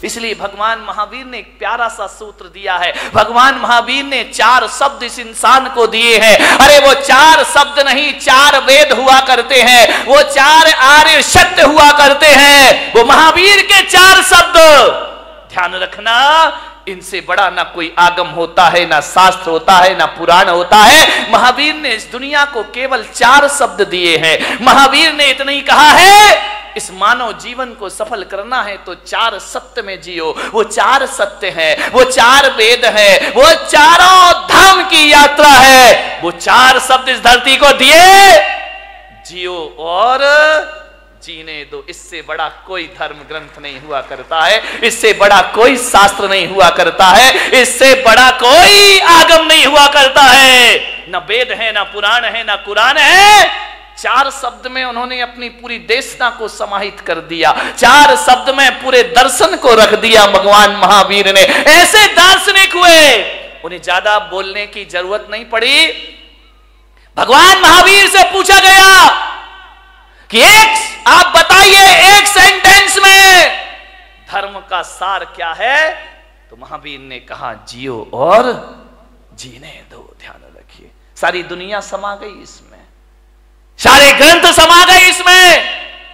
इसलिए भगवान महावीर ने एक प्यारा सा सूत्र दिया है। भगवान महावीर ने 4 शब्द इस इंसान को दिए हैं। अरे वो 4 शब्द नहीं, 4 वेद हुआ करते हैं, वो 4 आर्य सत्य हुआ करते हैं, वो महावीर के 4 शब्द। ध्यान रखना, इनसे बड़ा ना कोई आगम होता है, ना शास्त्र होता है, ना पुराण होता है। महावीर ने इस दुनिया को केवल 4 शब्द दिए हैं। महावीर ने इतना ही कहा है, इस मानव जीवन को सफल करना है तो 4 सत्य में जियो। वो 4 सत्य है, वो 4 वेद है, वो चारों धाम की यात्रा है। वो 4 शब्द इस धरती को दिए, जियो और जीने दो। इससे बड़ा कोई धर्म ग्रंथ नहीं हुआ करता है, इससे बड़ा कोई शास्त्र नहीं हुआ करता है, इससे बड़ा कोई आगम नहीं हुआ करता है। न वेद है, न पुराण है, न कुरान है। 4 शब्द में उन्होंने अपनी पूरी देशना को समाहित कर दिया। 4 शब्द में पूरे दर्शन को रख दिया भगवान महावीर ने। ऐसे दार्शनिक हुए, उन्हें ज्यादा बोलने की जरूरत नहीं पड़ी। भगवान महावीर से पूछा गया कि आप बताइए एक सेंटेंस में धर्म का सार क्या है, तो महावीर ने कहा जियो और जीने दो। ध्यान रखिए, सारी दुनिया समा गई इसमें, सारे ग्रंथ समा गए इसमें।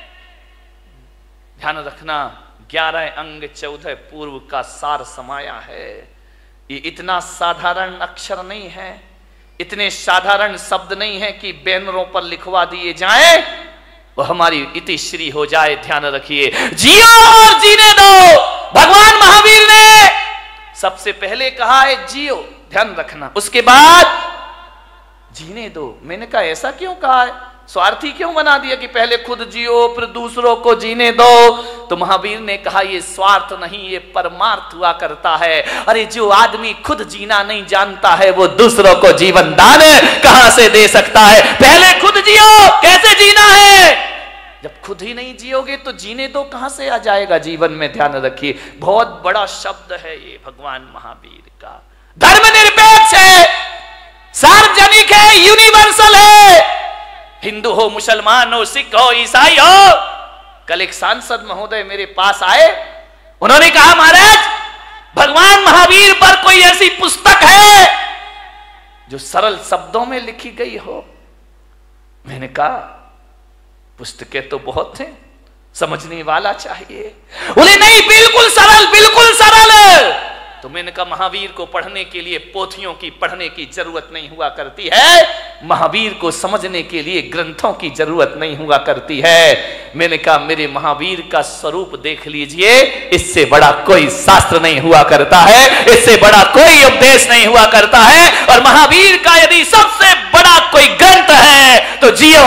ध्यान रखना, 11 अंग 14 पूर्व का सार समाया है। ये इतना साधारण अक्षर नहीं है, इतने साधारण शब्द नहीं है कि बैनरों पर लिखवा दिए जाए, वो हमारी इतिश्री हो जाए। ध्यान रखिए, जियो और जीने दो। भगवान महावीर ने सबसे पहले कहा है जियो, ध्यान रखना, उसके बाद जीने दो। मैंने कहा ऐसा क्यों कहा है, स्वार्थी क्यों बना दिया कि पहले खुद जियो फिर दूसरों को जीने दो। तो महावीर ने कहा ये स्वार्थ नहीं, ये परमार्थ हुआ करता है। अरे जो आदमी खुद जीना नहीं जानता है वो दूसरों को जीवन दान कहां से दे सकता है। पहले खुद जियो, कैसे जीना है? जब खुद ही नहीं जियोगे तो जीने दो कहां से आ जाएगा जीवन में। ध्यान रखिए, बहुत बड़ा शब्द है ये भगवान महावीर का। धर्मनिरपेक्ष है, सार्वजनिक है, यूनिवर्सल है। हिंदू हो, मुसलमान हो, सिख हो, ईसाई हो। कल एक सांसद महोदय मेरे पास आए, उन्होंने कहा महाराज भगवान महावीर पर कोई ऐसी पुस्तक है जो सरल शब्दों में लिखी गई हो? मैंने कहा पुस्तकें तो बहुत हैं, समझने वाला चाहिए। बोले नहीं, बिल्कुल सरल, बिल्कुल सरल। तो मैंने कहा महावीर को पढ़ने के लिए पोथियों की पढ़ने की जरूरत नहीं हुआ करती है, महावीर को समझने के लिए ग्रंथों की जरूरत नहीं हुआ करती है। मैंने कहा मेरे महावीर का स्वरूप देख लीजिए, इससे बड़ा कोई शास्त्र नहीं हुआ करता है, इससे बड़ा कोई उपदेश नहीं हुआ करता है। और महावीर का यदि सबसे बड़ा कोई ग्रंथ है तो जियो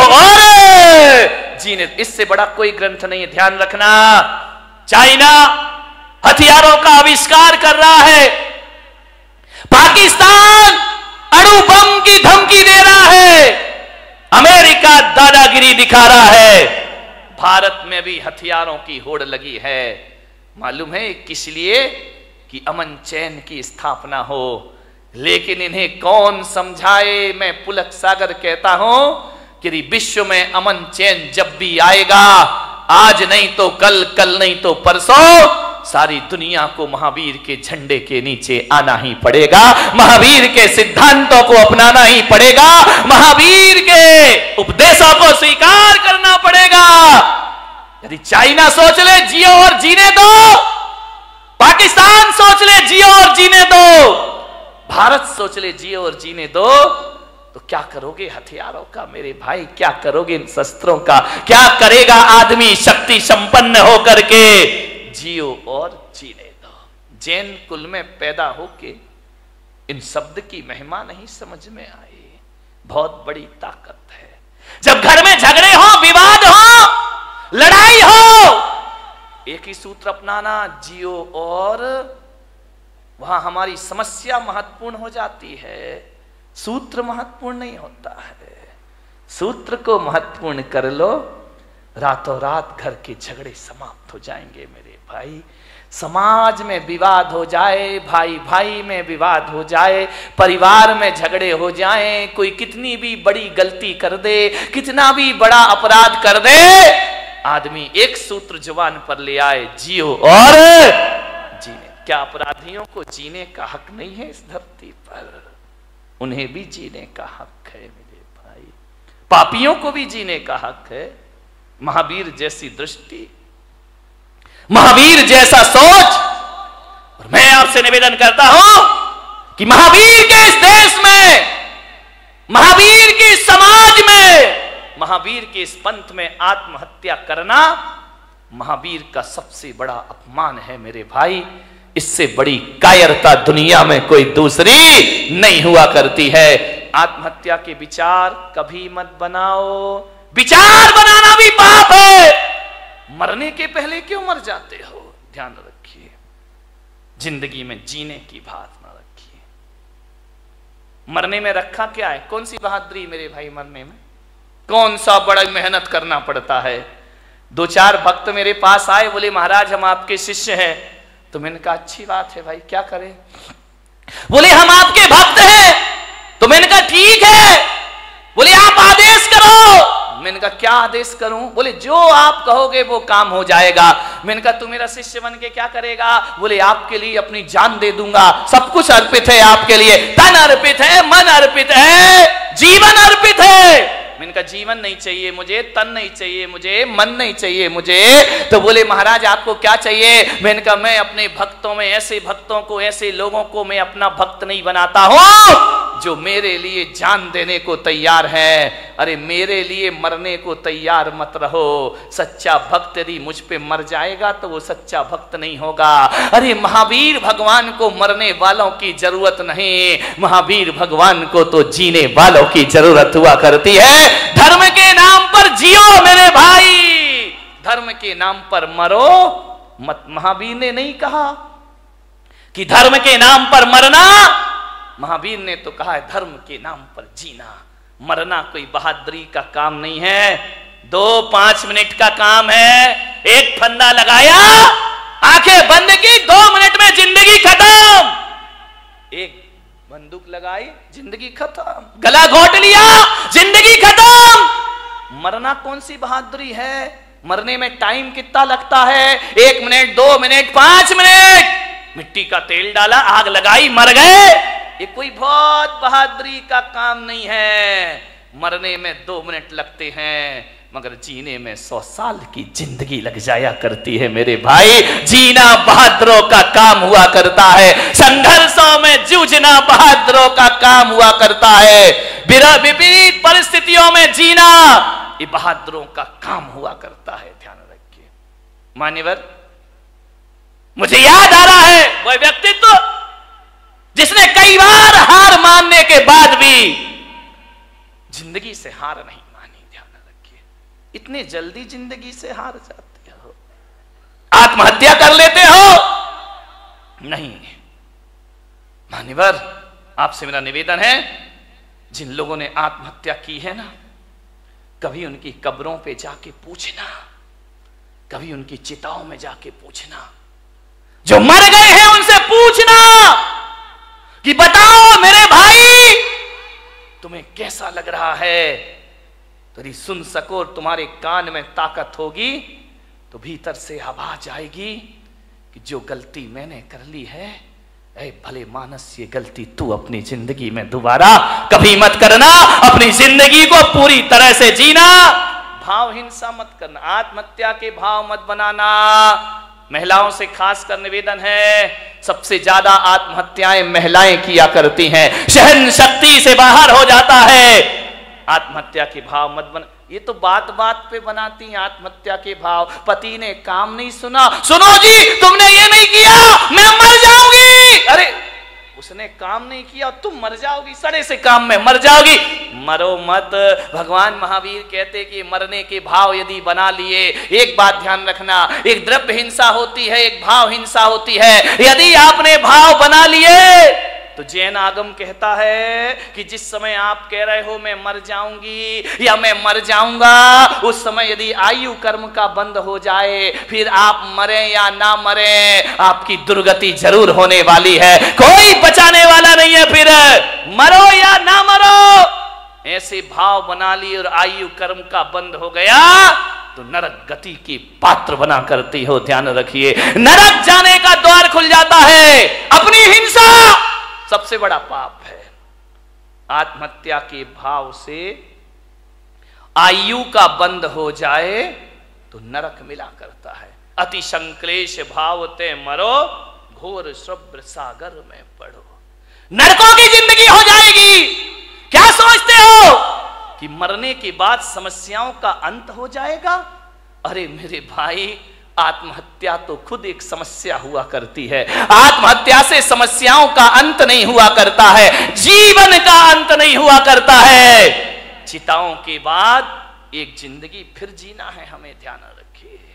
और जीने, इससे बड़ा कोई ग्रंथ नहीं है। ध्यान रखना, चाइना हथियारों का आविष्कार कर रहा है, पाकिस्तान अणु बम की धमकी दे रहा है, अमेरिका दादागिरी दिखा रहा है, भारत में भी हथियारों की होड़ लगी है। मालूम है किस लिए? कि अमन चैन की स्थापना हो। लेकिन इन्हें कौन समझाए? मैं पुलक सागर कहता हूं कि विश्व में अमन चैन जब भी आएगा, आज नहीं तो कल, कल नहीं तो परसों, सारी दुनिया को महावीर के झंडे के नीचे आना ही पड़ेगा, महावीर के सिद्धांतों को अपनाना ही पड़ेगा, महावीर के उपदेशों को स्वीकार करना पड़ेगा। यदि चाइना सोच ले जियो और जीने दो, पाकिस्तान सोच ले जियो और जीने दो, भारत सोच ले जियो और जीने दो, तो क्या करोगे हथियारों का मेरे भाई? क्या करोगे इन शस्त्रों का? क्या करेगा आदमी शक्ति संपन्न होकर के? जियो और जीने दो। जैन कुल में पैदा होके इन शब्द की महिमा नहीं समझ में आई, बहुत बड़ी ताकत है। जब घर में झगड़े हो, विवाद हो, लड़ाई हो, एक ही सूत्र अपनाना, जियो और, वहां हमारी समस्या महत्वपूर्ण हो जाती है, सूत्र महत्वपूर्ण नहीं होता है। सूत्र को महत्वपूर्ण कर लो, रातों रात घर के झगड़े समाप्त हो जाएंगे मेरे भाई। समाज में विवाद हो जाए, भाई भाई में विवाद हो जाए, परिवार में झगड़े हो जाएं, कोई कितनी भी बड़ी गलती कर दे, कितना भी बड़ा अपराध कर दे, आदमी एक सूत्र जुबान पर ले आए, जियो और क्या अपराधियों को जीने का हक नहीं है इस धरती पर? उन्हें भी जीने का हक है मेरे भाई, पापियों को भी जीने का हक है। महावीर जैसी दृष्टि, महावीर जैसा सोच। और मैं आपसे निवेदन करता हूं कि महावीर के इस देश में, महावीर के समाज में, महावीर के इस पंथ में आत्महत्या करना महावीर का सबसे बड़ा अपमान है मेरे भाई। इससे बड़ी कायरता दुनिया में कोई दूसरी नहीं हुआ करती है। आत्महत्या के विचार कभी मत बनाओ, विचार बनाना भी पाप है। मरने के पहले क्यों मर जाते हो? ध्यान रखिए, जिंदगी में जीने की बात ना रखिए। मरने में रखा क्या है? कौन सी बहादुरी मेरे भाई मरने में? कौन सा बड़ा मेहनत करना पड़ता है। 2-4 भक्त मेरे पास आए, बोले महाराज हम आपके शिष्य हैं। तो मैंने कहा अच्छी बात है भाई, क्या करें? बोले हम आपके भक्त हैं। तो मैंने कहा ठीक है। बोले आप आदेश करो। मैंने कहा क्या आदेश करूं? बोले जो आप कहोगे वो काम हो जाएगा। मैंने कहा तू मेरा शिष्य बन के क्या करेगा? बोले आपके लिए अपनी जान दे दूंगा, सब कुछ अर्पित है आपके लिए, तन अर्पित है, मन अर्पित है, जीवन अर्पित है। मैंने कहा जीवन नहीं चाहिए मुझे, तन नहीं चाहिए मुझे, मन नहीं चाहिए मुझे। तो बोले महाराज आपको क्या चाहिए? मैंने कहा मैं अपने भक्तों में ऐसे भक्तों को, ऐसे लोगों को मैं अपना भक्त नहीं बनाता हूं जो मेरे लिए जान देने को तैयार है। अरे मेरे लिए मरने को तैयार मत रहो। सच्चा भक्त यदि मुझ पे मर जाएगा तो वो सच्चा भक्त नहीं होगा। अरे महावीर भगवान को मरने वालों की जरूरत नहीं, महावीर भगवान को तो जीने वालों की जरूरत हुआ करती है। धर्म के नाम पर जियो मेरे भाई, धर्म के नाम पर मरो मत। महावीर ने नहीं कहा कि धर्म के नाम पर मरना, महावीर ने तो कहा है धर्म के नाम पर जीना। मरना कोई बहादुरी का काम नहीं है, 2-5 मिनट का काम है। एक फंदा लगाया, आंखें बंद की, 2 मिनट में जिंदगी खत्म। एक बंदूक लगाई, जिंदगी खत्म। गला घोट लिया, जिंदगी खत्म। मरना कौन सी बहादुरी है? मरने में टाइम कितना लगता है? 1 मिनट, 2 मिनट, 5 मिनट। मिट्टी का तेल डाला, आग लगाई, मर गए। ये कोई बहुत बहादुरी का काम नहीं है। मरने में 2 मिनट लगते हैं, मगर जीने में 100 साल की जिंदगी लग जाया करती है मेरे भाई। जीना बहादुरों का काम हुआ करता है, संघर्षों में जूझना बहादुरों का काम हुआ करता है, विपरीत परिस्थितियों में जीना ये बहादुरों का काम हुआ करता है। ध्यान रखिए मान्यवर, मुझे याद आ रहा है वह व्यक्तित्व जिसने कई बार हार मानने के बाद भी जिंदगी से हार नहीं मानी। ध्यान रखिए, इतने जल्दी जिंदगी से हार जाते हो, आत्महत्या कर लेते हो? नहीं मान्यवर, आपसे मेरा निवेदन है, जिन लोगों ने आत्महत्या की है ना, कभी उनकी कब्रों पे जाके पूछना, कभी उनकी चिताओं में जाके पूछना, जो मर गए हैं उनसे पूछना कि बताओ मेरे भाई तुम्हें कैसा लग रहा है। यदि सुन सको और तुम्हारे कान में ताकत होगी तो भीतर से आवाज आएगी कि जो गलती मैंने कर ली है, ऐ भले मानस ये गलती तू अपनी जिंदगी में दोबारा कभी मत करना। अपनी जिंदगी को पूरी तरह से जीना, भाव हिंसा मत करना, आत्महत्या के भाव मत बनाना। महिलाओं से खास कर निवेदन है, सबसे ज्यादा आत्महत्याएं महिलाएं किया करती हैं, सहन शक्ति से बाहर हो जाता है। आत्महत्या के भाव मत बना, ये तो बात बात पे बनाती हैं आत्महत्या के भाव। पति ने काम नहीं सुना, सुनो जी तुमने ये नहीं किया मैं मर जाऊंगी। अरे उसने काम नहीं किया तुम मर जाओगी, सड़े से काम में मर जाओगी। मरो मत। भगवान महावीर कहते कि मरने के भाव यदि बना लिए, एक बात ध्यान रखना, एक द्रव्य हिंसा होती है, एक भाव हिंसा होती है। यदि आपने भाव बना लिए तो जैन आगम कहता है कि जिस समय आप कह रहे हो मैं मर जाऊंगी या मैं मर जाऊंगा, उस समय यदि आयु कर्म का बंद हो जाए, फिर आप मरे या ना मरे, आपकी दुर्गति जरूर होने वाली है, कोई बचाने वाला नहीं है। फिर मरो या ना मरो, ऐसे भाव बना ली और आयु कर्म का बंद हो गया तो नरक गति की पात्र बना करती हो। ध्यान रखिए, नरक जाने का द्वार खुल जाता है। सबसे बड़ा पाप है। आत्महत्या के भाव से आयु का बंद हो जाए तो नरक मिला करता है। अति संक्लेश भाव ते मरो, घोर शुभ्र सागर में पड़ो। नरकों की जिंदगी हो जाएगी। क्या सोचते हो कि मरने के बाद समस्याओं का अंत हो जाएगा? अरे मेरे भाई, आत्महत्या तो खुद एक समस्या हुआ करती है। आत्महत्या से समस्याओं का अंत नहीं हुआ करता है, जीवन का अंत नहीं हुआ करता है। चिताओं के बाद एक जिंदगी फिर जीना है, हमें ध्यान रखिए।